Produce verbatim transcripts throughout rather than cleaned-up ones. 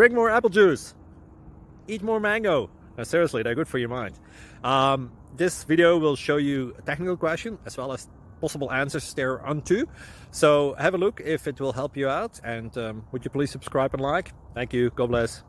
drink more apple juice, eat more mango. No, seriously, they're good for your mind. Um, this video will show you a technical question as well as possible answers thereunto. So have a look if it will help you out, and um, would you please subscribe and like? Thank you. God bless.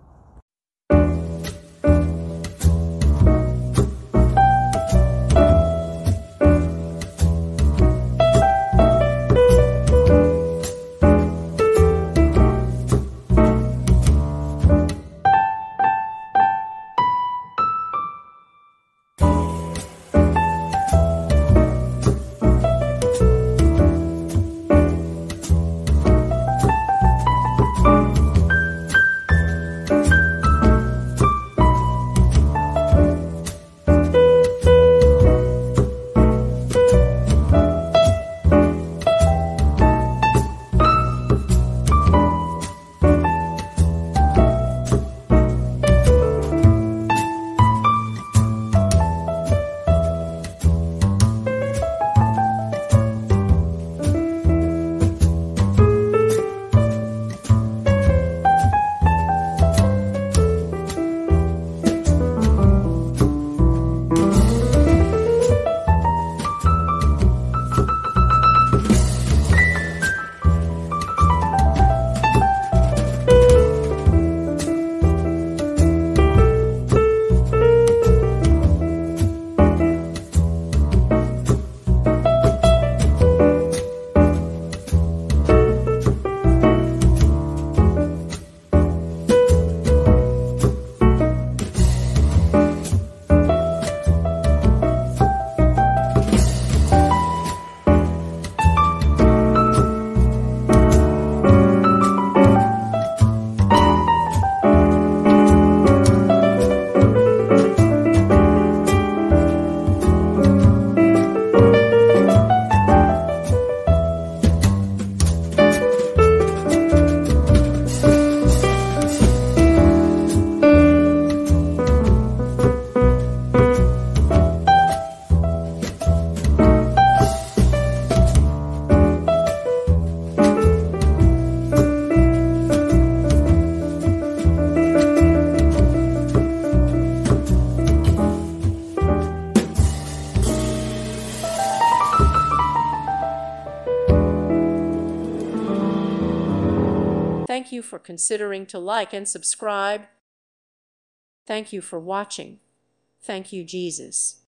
Thank you for considering to like and subscribe. Thank you for watching. Thank you, Jesus.